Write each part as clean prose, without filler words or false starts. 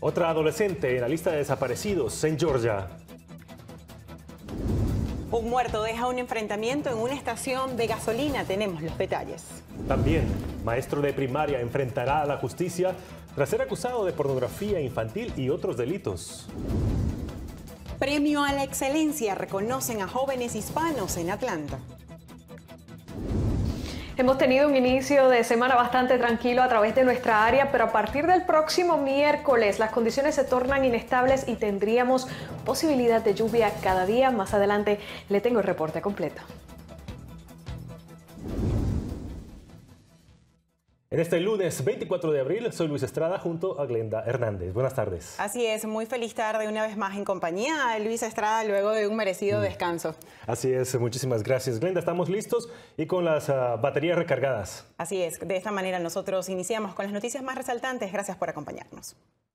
Otra adolescente en la lista de desaparecidos en Georgia. Un muerto deja un enfrentamiento en una estación de gasolina. Tenemos los detalles. También, maestro de primaria enfrentará a la justicia tras ser acusado de pornografía infantil y otros delitos. Premio a la excelencia. Reconocen a jóvenes hispanos en Atlanta. Hemos tenido un inicio de semana bastante tranquilo a través de nuestra área, pero a partir del próximo miércoles las condiciones se tornan inestables y tendríamos posibilidad de lluvia cada día. Más adelante le tengo el reporte completo. En este lunes 24 de abril, soy Luis Estrada junto a Glenda Hernández. Buenas tardes. Así es, muy feliz tarde una vez más en compañía de Luis Estrada luego de un merecido descanso. Así es, muchísimas gracias. Glenda, estamos listos y con las baterías recargadas. Así es, de esta manera nosotros iniciamos con las noticias más resaltantes. Gracias por acompañarnos.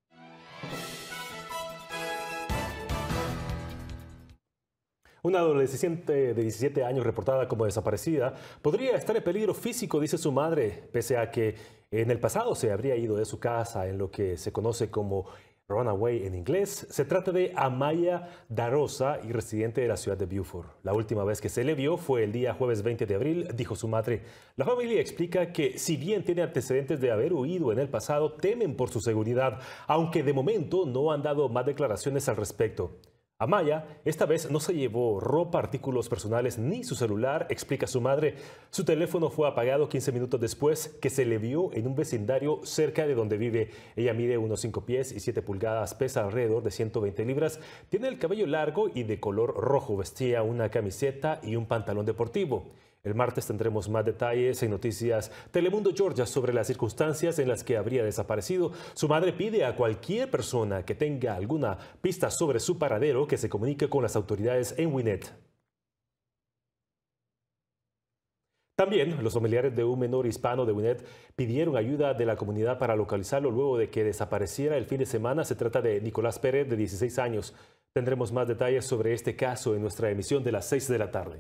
Una adolescente de 17 años reportada como desaparecida podría estar en peligro físico, dice su madre, pese a que en el pasado se habría ido de su casa en lo que se conoce como runaway en inglés. Se trata de Amaya Darosa y residente de la ciudad de Beaufort. La última vez que se le vio fue el día jueves 20 de abril, dijo su madre. La familia explica que si bien tiene antecedentes de haber huido en el pasado, temen por su seguridad, aunque de momento no han dado más declaraciones al respecto. Amaya esta vez no se llevó ropa, artículos personales ni su celular, explica su madre. Su teléfono fue apagado 15 minutos después que se le vio en un vecindario cerca de donde vive. Ella mide unos 5 pies y 7 pulgadas, pesa alrededor de 120 libras, tiene el cabello largo y de color rojo, vestía una camiseta y un pantalón deportivo. El martes tendremos más detalles en Noticias Telemundo Georgia sobre las circunstancias en las que habría desaparecido. Su madre pide a cualquier persona que tenga alguna pista sobre su paradero que se comunique con las autoridades en Gwinnett. También los familiares de un menor hispano de Gwinnett pidieron ayuda de la comunidad para localizarlo luego de que desapareciera el fin de semana. Se trata de Nicolás Pérez, de 16 años. Tendremos más detalles sobre este caso en nuestra emisión de las 6 de la tarde.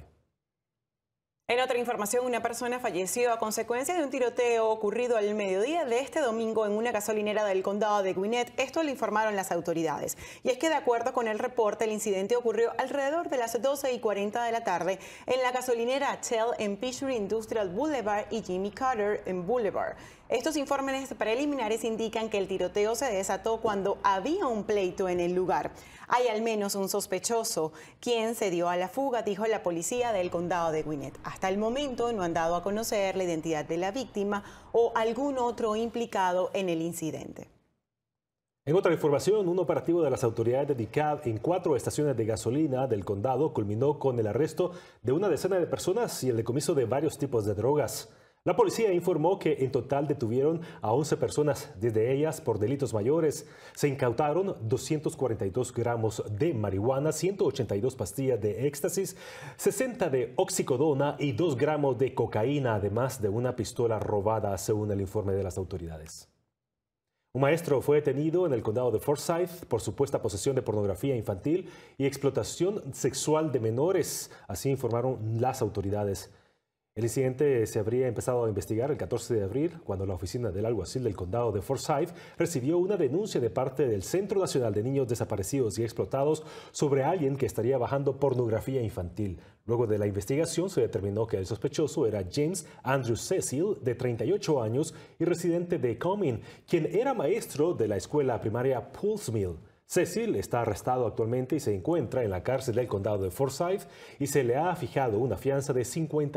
En otra información, una persona falleció a consecuencia de un tiroteo ocurrido al mediodía de este domingo en una gasolinera del condado de Gwinnett. Esto lo informaron las autoridades. Y es que de acuerdo con el reporte, el incidente ocurrió alrededor de las 12:40 de la tarde en la gasolinera Shell en Peachtree Industrial Boulevard y Jimmy Carter en Boulevard. Estos informes preliminares indican que el tiroteo se desató cuando había un pleito en el lugar. Hay al menos un sospechoso quien se dio a la fuga, dijo la policía del condado de Gwinnett. Hasta el momento no han dado a conocer la identidad de la víctima o algún otro implicado en el incidente. En otra información, un operativo de las autoridades de DeKalb en 4 estaciones de gasolina del condado culminó con el arresto de una decena de personas y el decomiso de varios tipos de drogas. La policía informó que en total detuvieron a 11 personas, 10 de ellas por delitos mayores. Se incautaron 242 gramos de marihuana, 182 pastillas de éxtasis, 60 de oxicodona y 2 gramos de cocaína, además de una pistola robada, según el informe de las autoridades. Un maestro fue detenido en el condado de Forsyth por supuesta posesión de pornografía infantil y explotación sexual de menores, así informaron las autoridades. El incidente se habría empezado a investigar el 14 de abril, cuando la oficina del alguacil del condado de Forsyth recibió una denuncia de parte del Centro Nacional de Niños Desaparecidos y Explotados sobre alguien que estaría bajando pornografía infantil. Luego de la investigación se determinó que el sospechoso era James Andrew Cecil, de 38 años y residente de Cumming, quien era maestro de la escuela primaria Pulse Mill. Cecil está arrestado actualmente y se encuentra en la cárcel del condado de Forsyth y se le ha fijado una fianza de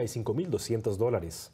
$55,200.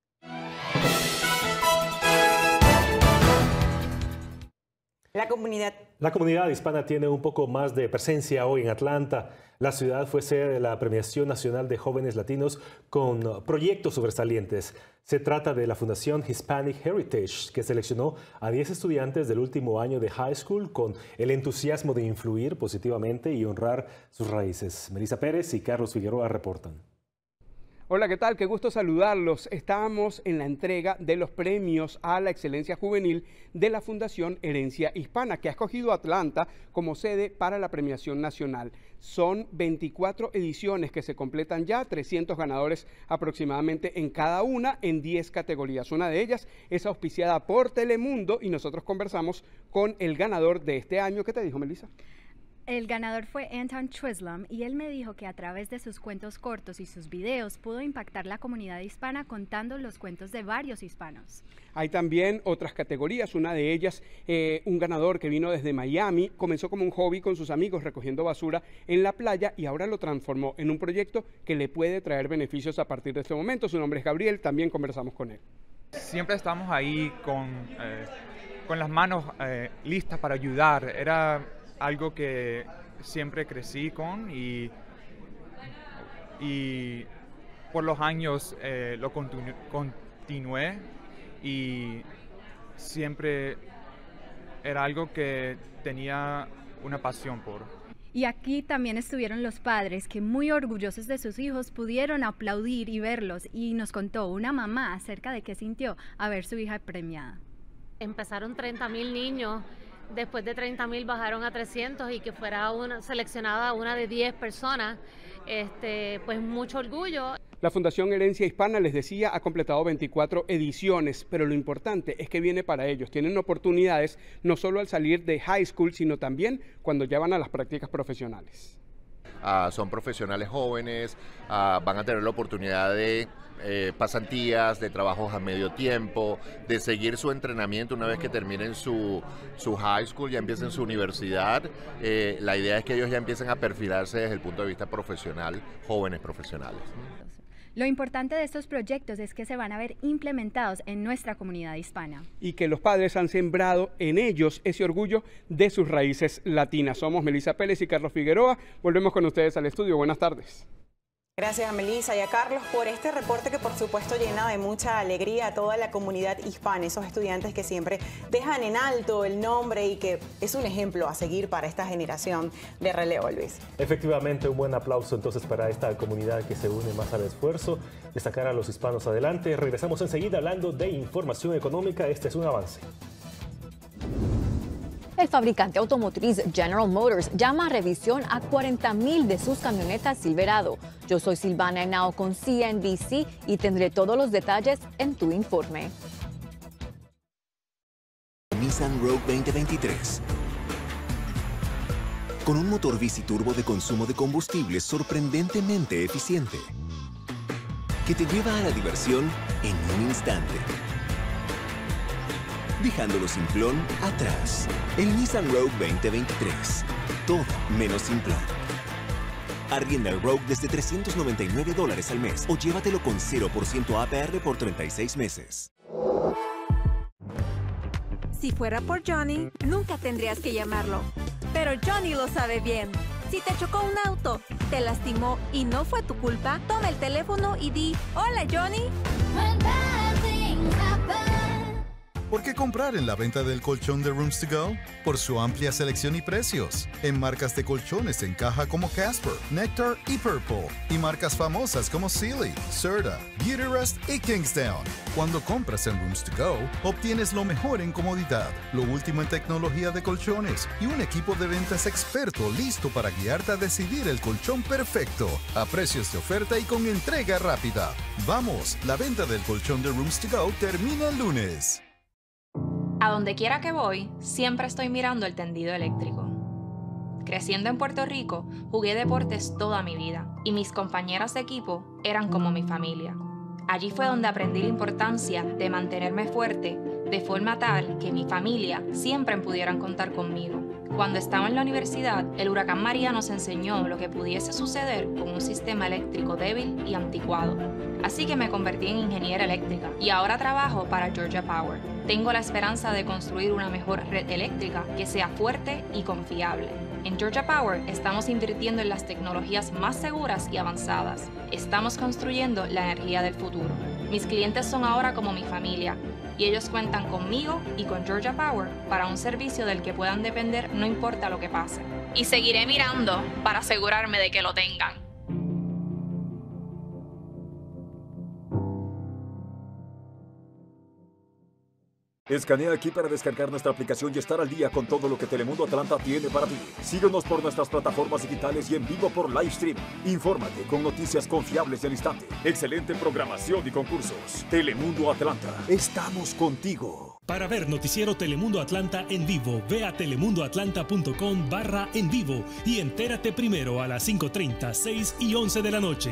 La comunidad hispana tiene un poco más de presencia hoy en Atlanta. La ciudad fue sede de la Premiación Nacional de Jóvenes Latinos con proyectos sobresalientes. Se trata de la Fundación Hispanic Heritage, que seleccionó a 10 estudiantes del último año de high school con el entusiasmo de influir positivamente y honrar sus raíces. Melissa Pérez y Carlos Figueroa reportan. Hola, ¿qué tal? Qué gusto saludarlos. Estamos en la entrega de los premios a la excelencia juvenil de la Fundación Herencia Hispana, que ha escogido Atlanta como sede para la premiación nacional. Son 24 ediciones que se completan ya, 300 ganadores aproximadamente en cada una, en 10 categorías. Una de ellas es auspiciada por Telemundo y nosotros conversamos con el ganador de este año. ¿Qué te dijo, Melissa? El ganador fue Anton Twislam y él me dijo que a través de sus cuentos cortos y sus videos pudo impactar la comunidad hispana contando los cuentos de varios hispanos. Hay también otras categorías, una de ellas, un ganador que vino desde Miami, comenzó como un hobby con sus amigos recogiendo basura en la playa y ahora lo transformó en un proyecto que le puede traer beneficios a partir de este momento. Su nombre es Gabriel, también conversamos con él. Siempre estamos ahí con las manos listas para ayudar. Era algo que siempre crecí con y por los años lo continué y siempre era algo que tenía una pasión por. Y aquí también estuvieron los padres que muy orgullosos de sus hijos pudieron aplaudir y verlos, y nos contó una mamá acerca de qué sintió a ver su hija premiada. Empezaron 30,000 niños. Después de 30,000 bajaron a 300 y que fuera seleccionada una de 10 personas, pues mucho orgullo. La Fundación Herencia Hispana, les decía, ha completado 24 ediciones, pero lo importante es que viene para ellos. Tienen oportunidades no solo al salir de high school, sino también cuando ya van a las prácticas profesionales. Son profesionales jóvenes, van a tener la oportunidad de pasantías, de trabajos a medio tiempo, de seguir su entrenamiento una vez que terminen su high school, ya empiecen su universidad. La idea es que ellos ya empiecen a perfilarse desde el punto de vista profesional, jóvenes profesionales. Lo importante de estos proyectos es que se van a ver implementados en nuestra comunidad hispana. Y que los padres han sembrado en ellos ese orgullo de sus raíces latinas. Somos Melissa Pérez y Carlos Figueroa. Volvemos con ustedes al estudio. Buenas tardes. Gracias a Melissa y a Carlos por este reporte que por supuesto llena de mucha alegría a toda la comunidad hispana, esos estudiantes que siempre dejan en alto el nombre y que es un ejemplo a seguir para esta generación de relevo, Luis. Efectivamente, un buen aplauso entonces para esta comunidad que se une más al esfuerzo de sacar a los hispanos adelante. Regresamos enseguida hablando de información económica. Este es un avance. El fabricante automotriz General Motors llama a revisión a 40,000 de sus camionetas Silverado. Yo soy Silvana Henao con CNBC y tendré todos los detalles en tu informe. Nissan Rogue 2023. Con un motor biciturbo de consumo de combustible sorprendentemente eficiente, que te lleva a la diversión en un instante, dejándolo simplón atrás. El Nissan Rogue 2023. Todo menos simplón. Arrienda el Rogue desde $399 al mes o llévatelo con 0% APR por 36 meses. Si fuera por Johnny, nunca tendrías que llamarlo. Pero Johnny lo sabe bien. Si te chocó un auto, te lastimó y no fue tu culpa, toma el teléfono y di, "Hola, Johnny". ¿Por qué comprar en la venta del colchón de Rooms to Go? Por su amplia selección y precios. En marcas de colchones en caja como Casper, Nectar y Purple. Y marcas famosas como Sealy, Serta, Beautyrest y Kingsdown. Cuando compras en Rooms to Go, obtienes lo mejor en comodidad, lo último en tecnología de colchones y un equipo de ventas experto listo para guiarte a decidir el colchón perfecto, a precios de oferta y con entrega rápida. Vamos, la venta del colchón de Rooms to Go termina el lunes. A donde quiera que voy, siempre estoy mirando el tendido eléctrico. Creciendo en Puerto Rico, jugué deportes toda mi vida y mis compañeras de equipo eran como mi familia. Allí fue donde aprendí la importancia de mantenerme fuerte de forma tal que mi familia siempre pudieran contar conmigo. Cuando estaba en la universidad, el huracán María nos enseñó lo que pudiese suceder con un sistema eléctrico débil y anticuado. Así que me convertí en ingeniera eléctrica y ahora trabajo para Georgia Power. Tengo la esperanza de construir una mejor red eléctrica que sea fuerte y confiable. En Georgia Power estamos invirtiendo en las tecnologías más seguras y avanzadas. Estamos construyendo la energía del futuro. Mis clientes son ahora como mi familia y ellos cuentan conmigo y con Georgia Power para un servicio del que puedan depender no importa lo que pase. Y seguiré mirando para asegurarme de que lo tengan. Escanea aquí para descargar nuestra aplicación y estar al día con todo lo que Telemundo Atlanta tiene para ti. Síguenos por nuestras plataformas digitales y en vivo por Livestream. Infórmate con noticias confiables del instante. Excelente programación y concursos. Telemundo Atlanta. Estamos contigo. Para ver Noticiero Telemundo Atlanta en vivo, ve a telemundoatlanta.com/en vivo y entérate primero a las 5:30, 6 y 11 de la noche.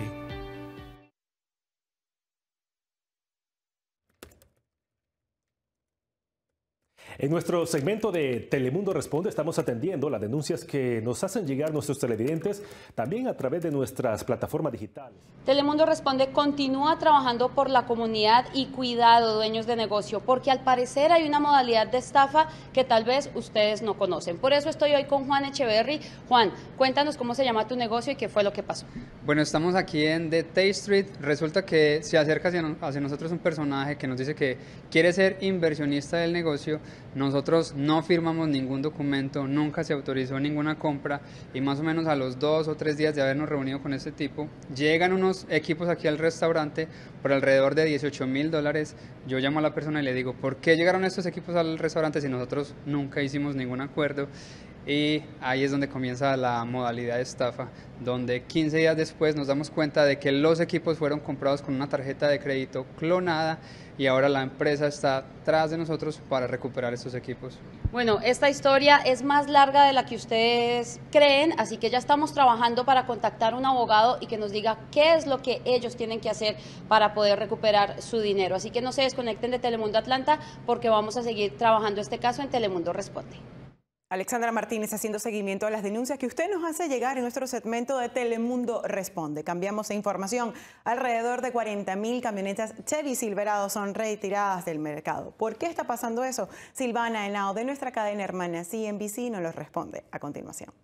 En nuestro segmento de Telemundo Responde estamos atendiendo las denuncias que nos hacen llegar nuestros televidentes, también a través de nuestras plataformas digitales. Telemundo Responde continúa trabajando por la comunidad y cuidado, dueños de negocio, porque al parecer hay una modalidad de estafa que tal vez ustedes no conocen. Por eso estoy hoy con Juan Echeverry. Juan, cuéntanos cómo se llama tu negocio y qué fue lo que pasó. Bueno, estamos aquí en The Tate Street. Resulta que se acerca hacia nosotros un personaje que nos dice que quiere ser inversionista del negocio. Nosotros no firmamos ningún documento, nunca se autorizó ninguna compra y más o menos a los 2 o 3 días de habernos reunido con este tipo, llegan unos equipos aquí al restaurante por alrededor de $18,000. Yo llamo a la persona y le digo, ¿por qué llegaron estos equipos al restaurante si nosotros nunca hicimos ningún acuerdo? Y ahí es donde comienza la modalidad de estafa, donde 15 días después nos damos cuenta de que los equipos fueron comprados con una tarjeta de crédito clonada y ahora la empresa está tras de nosotros para recuperar estos equipos. Bueno, esta historia es más larga de la que ustedes creen, así que ya estamos trabajando para contactar a un abogado y que nos diga qué es lo que ellos tienen que hacer para poder recuperar su dinero. Así que no se desconecten de Telemundo Atlanta porque vamos a seguir trabajando este caso en Telemundo Responde. Alexandra Martínez haciendo seguimiento a las denuncias que usted nos hace llegar en nuestro segmento de Telemundo Responde. Cambiamos de información. Alrededor de 40.000 camionetas Chevy Silverado son retiradas del mercado. ¿Por qué está pasando eso? Silvana Henao de nuestra cadena hermana CNBC nos lo responde a continuación.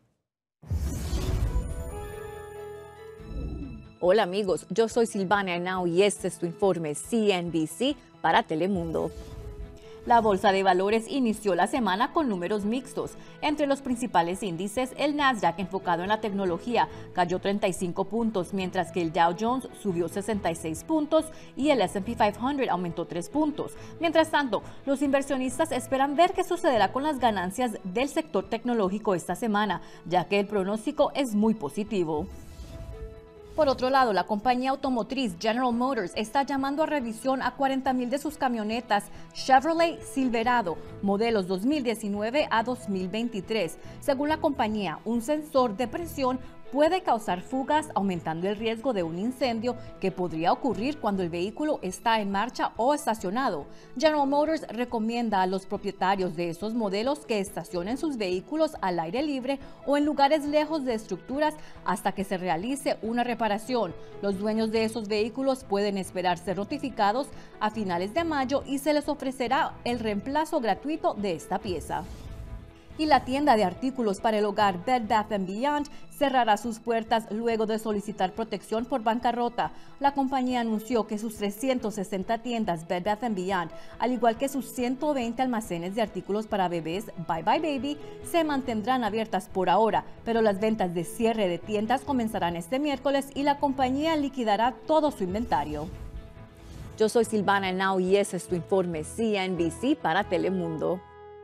Hola amigos, yo soy Silvana Henao y este es tu informe CNBC para Telemundo. La bolsa de valores inició la semana con números mixtos. Entre los principales índices, el Nasdaq, enfocado en la tecnología, cayó 35 puntos, mientras que el Dow Jones subió 66 puntos y el S&P 500 aumentó 3 puntos. Mientras tanto, los inversionistas esperan ver qué sucederá con las ganancias del sector tecnológico esta semana, ya que el pronóstico es muy positivo. Por otro lado, la compañía automotriz General Motors está llamando a revisión a 40.000 de sus camionetas Chevrolet Silverado, modelos 2019 a 2023. Según la compañía, un sensor de presión puede causar fugas, aumentando el riesgo de un incendio que podría ocurrir cuando el vehículo está en marcha o estacionado. General Motors recomienda a los propietarios de esos modelos que estacionen sus vehículos al aire libre o en lugares lejos de estructuras hasta que se realice una reparación. Los dueños de esos vehículos pueden esperar ser notificados a finales de mayo y se les ofrecerá el reemplazo gratuito de esta pieza. Y la tienda de artículos para el hogar Bed Bath & Beyond cerrará sus puertas luego de solicitar protección por bancarrota. La compañía anunció que sus 360 tiendas Bed Bath & Beyond, al igual que sus 120 almacenes de artículos para bebés Bye Bye Baby, se mantendrán abiertas por ahora, pero las ventas de cierre de tiendas comenzarán este miércoles y la compañía liquidará todo su inventario. Yo soy Silvana Henao y ese es tu informe CNBC para Telemundo.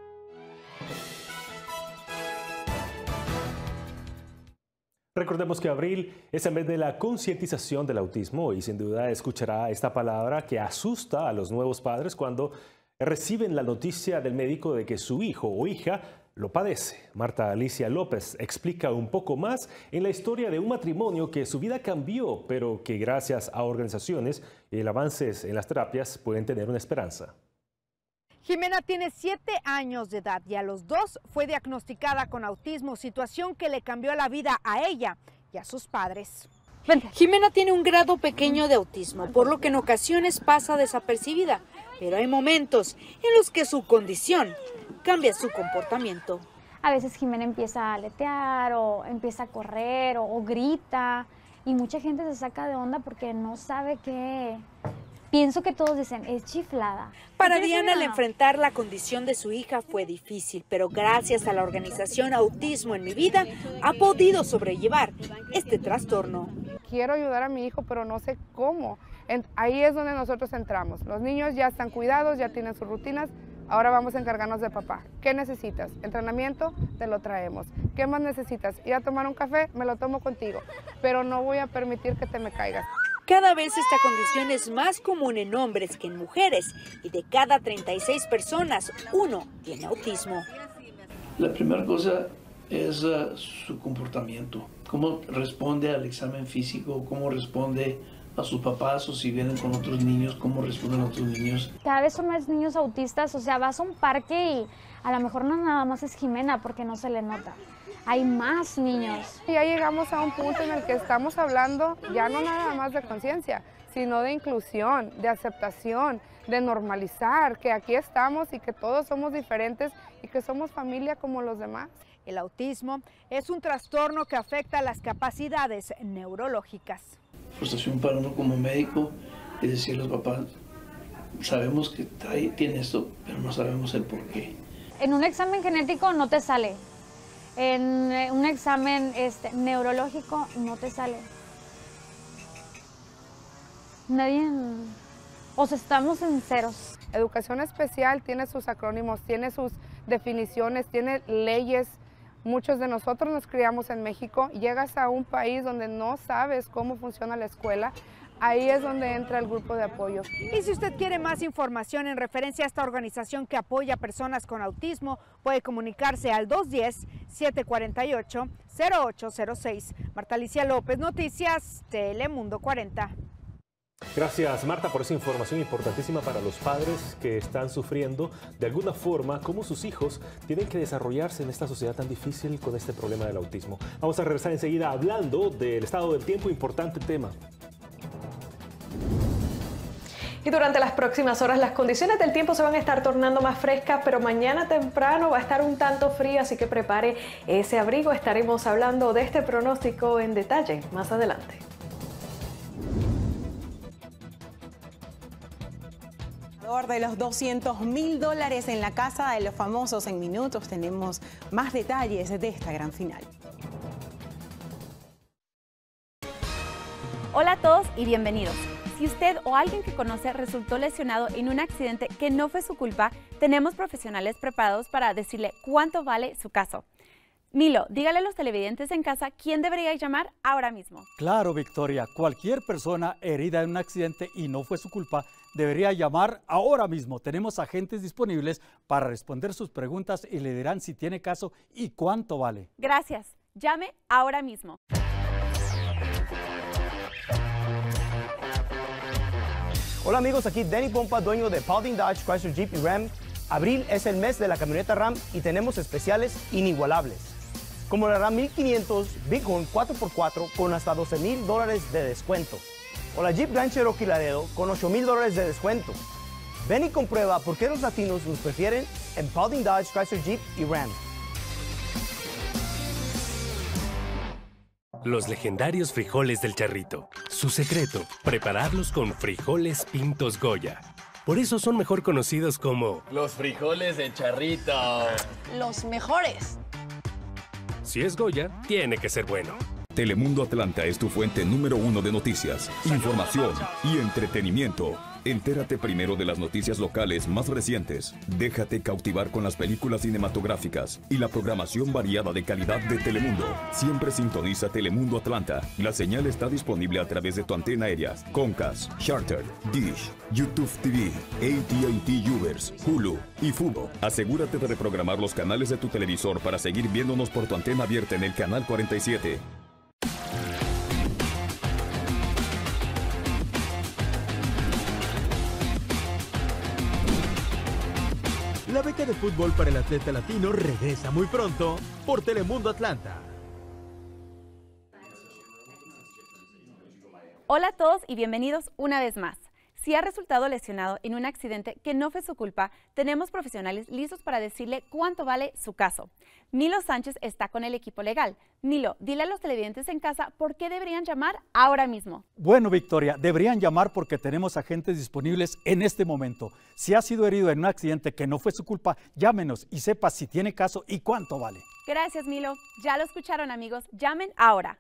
Recordemos que abril es el mes de la concientización del autismo y sin duda escuchará esta palabra que asusta a los nuevos padres cuando reciben la noticia del médico de que su hijo o hija lo padece. Marta Alicia López explica un poco más en la historia de un matrimonio que su vida cambió, pero que gracias a organizaciones y el avances en las terapias pueden tener una esperanza. Jimena tiene 7 años de edad y a los 2 fue diagnosticada con autismo, situación que le cambió la vida a ella y a sus padres. Jimena tiene un grado pequeño de autismo, por lo que en ocasiones pasa desapercibida, pero hay momentos en los que su condición cambia su comportamiento. A veces Jimena empieza a aletear o empieza a correr o grita y mucha gente se saca de onda porque no sabe qué. Pienso que todos dicen, es chiflada. Para Diana, el enfrentar la condición de su hija fue difícil, pero gracias a la organización Autismo en mi Vida, ha podido sobrellevar este trastorno. Quiero ayudar a mi hijo, pero no sé cómo. Ahí es donde nosotros entramos. Los niños ya están cuidados, ya tienen sus rutinas, ahora vamos a encargarnos de papá. ¿Qué necesitas? Entrenamiento, te lo traemos. ¿Qué más necesitas? Ir a tomar un café, me lo tomo contigo, pero no voy a permitir que te me caigas. Cada vez esta condición es más común en hombres que en mujeres y de cada 36 personas, uno tiene autismo. La primera cosa es su comportamiento, cómo responde al examen físico, cómo responde a sus papás o si vienen con otros niños, cómo responden a otros niños. Cada vez son más niños autistas, o sea, vas a un parque y a lo mejor no nada más es Jimena porque no se le nota. Hay más niños. Ya llegamos a un punto en el que estamos hablando ya no nada más de conciencia, sino de inclusión, de aceptación, de normalizar que aquí estamos y que todos somos diferentes y que somos familia como los demás. El autismo es un trastorno que afecta las capacidades neurológicas. Frustración para uno como médico es decirle a los papás, sabemos que tiene esto, pero no sabemos el por qué. En un examen genético no te sale. En un examen neurológico no te sale. Nadie... O sea, estamos en ceros. Educación especial tiene sus acrónimos, tiene sus definiciones, tiene leyes. Muchos de nosotros nos criamos en México. Llegas a un país donde no sabes cómo funciona la escuela. Ahí es donde entra el grupo de apoyo. Y si usted quiere más información en referencia a esta organización que apoya a personas con autismo, puede comunicarse al 210-748-0806. Marta Alicia López, Noticias, Telemundo 40. Gracias, Marta, por esa información importantísima para los padres que están sufriendo de alguna forma cómo sus hijos tienen que desarrollarse en esta sociedad tan difícil con este problema del autismo. Vamos a regresar enseguida hablando del estado del tiempo, importante tema. Y durante las próximas horas las condiciones del tiempo se van a estar tornando más frescas, pero mañana temprano va a estar un tanto frío, así que prepare ese abrigo. Estaremos hablando de este pronóstico en detalle más adelante. De los $200.000 en la casa de los famosos. En minutos tenemos más detalles de esta gran final. Hola a todos y bienvenidos. Si usted o alguien que conoce resultó lesionado en un accidente que no fue su culpa, tenemos profesionales preparados para decirle cuánto vale su caso. Milo, dígale a los televidentes en casa quién debería llamar ahora mismo. Claro, Victoria, cualquier persona herida en un accidente y no fue su culpa debería llamar ahora mismo. Tenemos agentes disponibles para responder sus preguntas y le dirán si tiene caso y cuánto vale. Gracias. Llame ahora mismo. Hola amigos, aquí Danny Pompa, dueño de Paulding Dodge, Chrysler Jeep y Ram. Abril es el mes de la camioneta Ram y tenemos especiales inigualables. Como la Ram 1500 Bighorn 4x4 con hasta $12,000 de descuento. O la Jeep Grand Cherokee Laredo con $8,000 de descuento. Ven y comprueba por qué los latinos nos prefieren en Paulding Dodge, Chrysler Jeep y Ram. Los legendarios frijoles del Charrito. Su secreto, prepararlos con frijoles pintos Goya. Por eso son mejor conocidos como... los frijoles del Charrito. Los mejores. Si es Goya, tiene que ser bueno. Telemundo Atlanta es tu fuente número 1 de noticias, información y entretenimiento. Entérate primero de las noticias locales más recientes. Déjate cautivar con las películas cinematográficas y la programación variada de calidad de Telemundo. Siempre sintoniza Telemundo Atlanta. La señal está disponible a través de tu antena aérea, Comcast, Charter, Dish, YouTube TV, AT&T Ubers, Hulu y Fubo. Asegúrate de reprogramar los canales de tu televisor para seguir viéndonos por tu antena abierta en el canal 47. La beca de fútbol para el atleta latino regresa muy pronto por Telemundo Atlanta. Hola a todos y bienvenidos una vez más. Si ha resultado lesionado en un accidente que no fue su culpa, tenemos profesionales listos para decirle cuánto vale su caso. Milo Sánchez está con el equipo legal. Milo, dile a los televidentes en casa por qué deberían llamar ahora mismo. Bueno, Victoria, deberían llamar porque tenemos agentes disponibles en este momento. Si ha sido herido en un accidente que no fue su culpa, llámenos y sepa si tiene caso y cuánto vale. Gracias, Milo. Ya lo escucharon, amigos. Llamen ahora.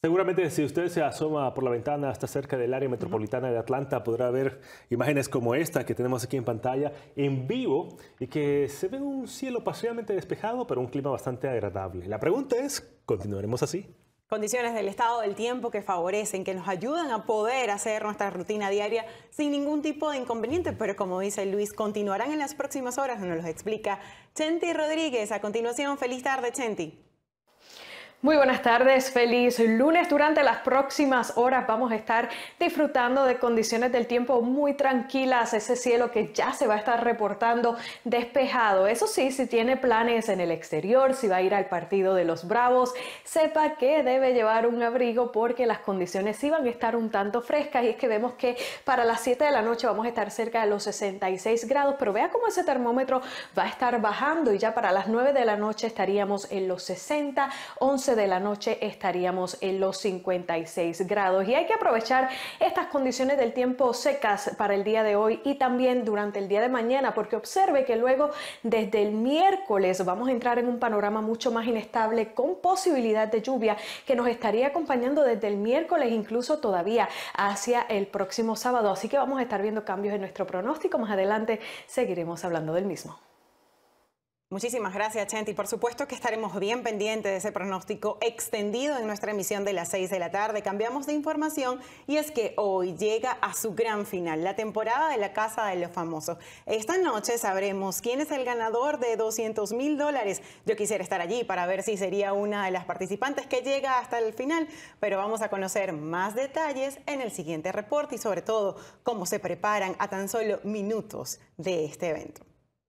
Seguramente si usted se asoma por la ventana hasta cerca del área metropolitana de Atlanta, podrá ver imágenes como esta que tenemos aquí en pantalla en vivo y que se ve un cielo parcialmente despejado, pero un clima bastante agradable. La pregunta es, ¿continuaremos así? Condiciones del estado del tiempo que favorecen, que nos ayudan a poder hacer nuestra rutina diaria sin ningún tipo de inconveniente, pero como dice Luis, continuarán en las próximas horas, nos lo explica Chenti Rodríguez. A continuación, feliz tarde, Chenti. Muy buenas tardes, feliz lunes. Durante las próximas horas vamos a estar disfrutando de condiciones del tiempo muy tranquilas, ese cielo que ya se va a estar reportando despejado. Eso sí, si tiene planes en el exterior, si va a ir al partido de los Bravos, sepa que debe llevar un abrigo porque las condiciones sí van a estar un tanto frescas y es que vemos que para las 7 de la noche vamos a estar cerca de los 66 grados, pero vea cómo ese termómetro va a estar bajando y ya para las 9 de la noche estaríamos en los 60, 11 de la noche estaríamos en los 56 grados y hay que aprovechar estas condiciones del tiempo secas para el día de hoy y también durante el día de mañana, porque observe que luego desde el miércoles vamos a entrar en un panorama mucho más inestable con posibilidad de lluvia que nos estaría acompañando desde el miércoles incluso todavía hacia el próximo sábado, así que vamos a estar viendo cambios en nuestro pronóstico. Más adelante seguiremos hablando del mismo. Muchísimas gracias, Chenti. Por supuesto que estaremos bien pendientes de ese pronóstico extendido en nuestra emisión de las 6 de la tarde. Cambiamos de información y es que hoy llega a su gran final la temporada de la Casa de los Famosos. Esta noche sabremos quién es el ganador de $200,000. Yo quisiera estar allí para ver si sería una de las participantes que llega hasta el final, pero vamos a conocer más detalles en el siguiente reporte y sobre todo cómo se preparan a tan solo minutos de este evento.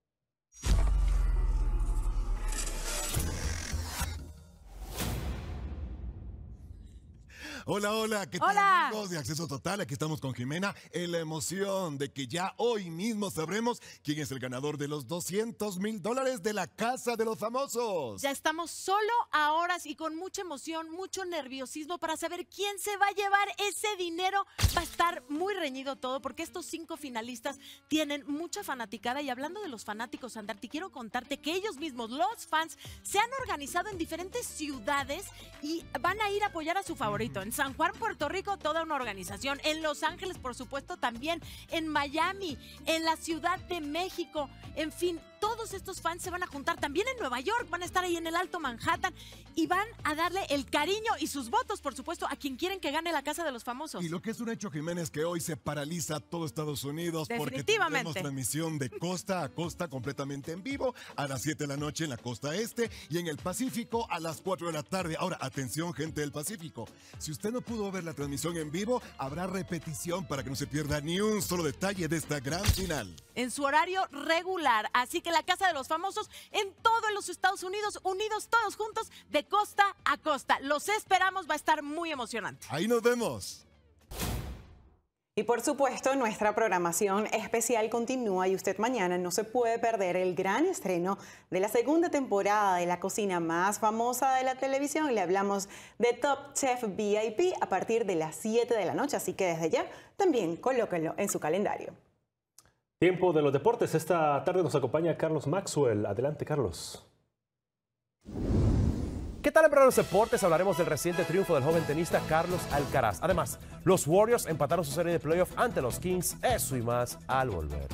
Hola, hola, ¿qué tal, amigos de Acceso Total? Aquí estamos con Jimena en la emoción de que ya hoy mismo sabremos quién es el ganador de los $200,000 de la Casa de los Famosos. Ya estamos solo a horas y con mucha emoción, mucho nerviosismo para saber quién se va a llevar ese dinero. Va a estar muy reñido todo porque estos 5 finalistas tienen mucha fanaticada y hablando de los fanáticos, Andarti, quiero contarte que ellos mismos, los fans, se han organizado en diferentes ciudades y van a ir a apoyar a su favorito. En San Juan, Puerto Rico, toda una organización. En Los Ángeles, por supuesto, también. En Miami, en la Ciudad de México. En fin, todos estos fans se van a juntar. También en Nueva York, van a estar ahí en el Alto Manhattan y van a darle el cariño y sus votos, por supuesto, a quien quieren que gane la Casa de los Famosos. Y lo que es un hecho, Jiménez, que hoy se paraliza todo Estados Unidos porque Definitivamente. tenemos transmisión de costa a costa completamente en vivo a las 7 de la noche en la costa este y en el Pacífico a las 4 de la tarde. Ahora, atención, gente del Pacífico. Si usted no pudo ver la transmisión en vivo, habrá repetición para que no se pierda ni un solo detalle de esta gran final. En su horario regular. Así que la Casa de los Famosos en todos los Estados Unidos, unidos todos juntos de costa a costa. Los esperamos, va a estar muy emocionante. Ahí nos vemos. Y por supuesto, nuestra programación especial continúa y usted mañana no se puede perder el gran estreno de la segunda temporada de la cocina más famosa de la televisión. Le hablamos de Top Chef VIP a partir de las 7 de la noche, así que desde ya también colóquenlo en su calendario. Tiempo de los deportes. Esta tarde nos acompaña Carlos Maxwell. Adelante, Carlos. ¿Qué tal para los deportes? Hablaremos del reciente triunfo del joven tenista Carlos Alcaraz. Además, los Warriors empataron su serie de playoff ante los Kings. Eso y más al volver.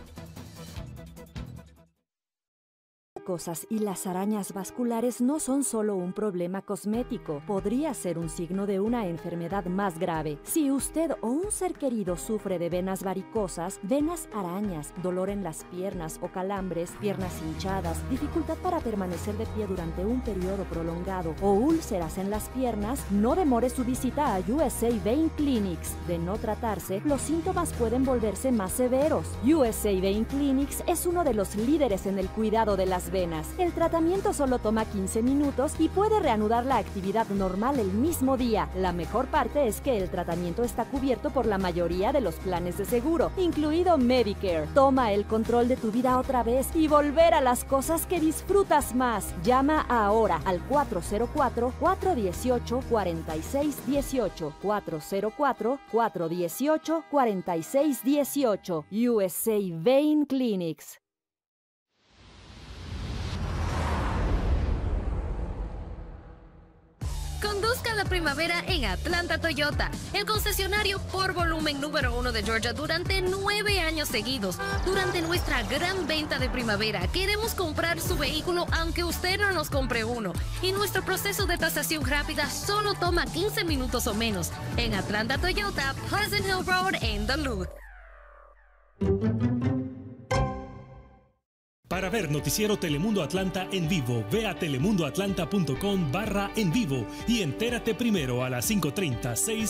Cosas y las arañas vasculares no son solo un problema cosmético, podría ser un signo de una enfermedad más grave. Si usted o un ser querido sufre de venas varicosas, venas arañas, dolor en las piernas o calambres, piernas hinchadas, dificultad para permanecer de pie durante un periodo prolongado o úlceras en las piernas, no demore su visita a USA Vein Clinics. De no tratarse, los síntomas pueden volverse más severos. USA Vein Clinics es uno de los líderes en el cuidado de las venas. El tratamiento solo toma 15 minutos y puede reanudar la actividad normal el mismo día. La mejor parte es que el tratamiento está cubierto por la mayoría de los planes de seguro, incluido Medicare. Toma el control de tu vida otra vez y volver a las cosas que disfrutas más. Llama ahora al 404-418-4618. 404-418-4618. USA Vein Clinics. Conduzca la primavera en Atlanta Toyota, el concesionario por volumen número 1 de Georgia durante 9 años seguidos. Durante nuestra gran venta de primavera, queremos comprar su vehículo aunque usted no nos compre uno. Y nuestro proceso de tasación rápida solo toma 15 minutos o menos. En Atlanta Toyota, Pleasant Hill Road en Duluth. Para ver Noticiero Telemundo Atlanta en vivo, ve a telemundoatlanta.com/en vivo y entérate primero a las 5:30, 6